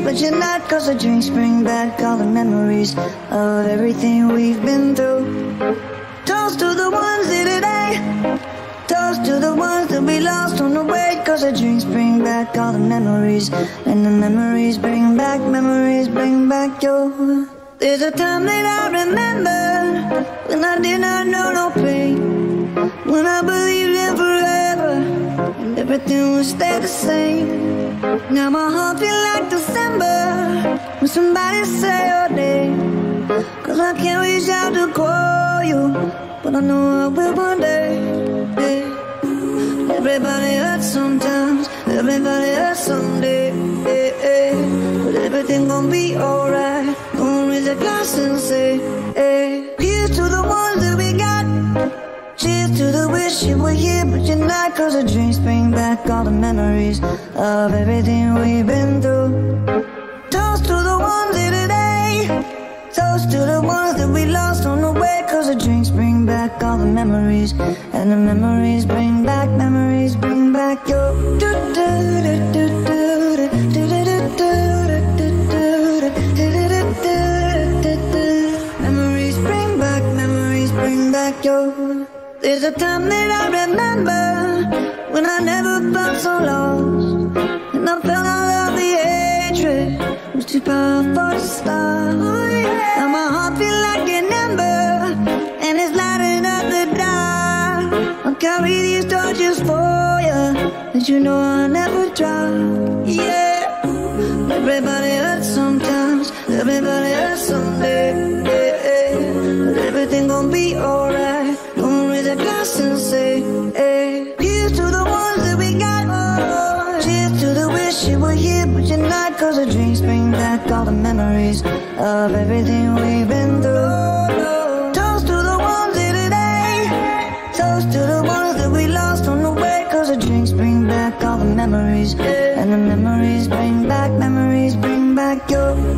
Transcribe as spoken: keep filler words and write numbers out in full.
but you're not. Cause the drinks bring back all the memories of everything we've been through. Toast to the ones here today. Toast to the ones that we lost on the way. Cause the drinks bring back all the memories, and the memories bring back, memories bring back your. There's a time that I remember when I did not know no pain, when I believed in forever and everything would stay the same. Now my heart feels like December when somebody say your name. Cause I can't reach out to call you, but I know I will one day. Yeah. Everybody hurts sometimes, everybody hurts someday. Yeah, yeah. But everything gon' be alright. Gonna raise a glass and say, hey. Here's to the ones that we got. Cheers to the wish you were here, but you're not. Cause the drinks bring back all the memories of everything we've been through. Toast to the ones here today. Toast to the ones that we lost on the way. Cause the drinks bring back all the memories, and the memories bring back, memories bring back your. Memories bring back, memories bring back your. There's a time that I remember when I never felt so lost, and I felt all of the hatred was too powerful to stop. Now my heart feels like an ember, and it's lighting up the dark. I'll carry these torches for you, that you know I'll never drop. Yeah, everybody hurts sometimes, everybody hurts someday. Yeah, yeah. But everything gon' be alright. Gonna raise a glass and say, hey. Here's to the ones that we got. Oh, cheers to the wish you were here, but you're not. Cause the drinks bring back all the memories of everything we've been through. Toast to the ones here today. Toast to the ones that we lost on the way. Cause the drinks bring back all the memories, and the memories bring back, memories bring back your.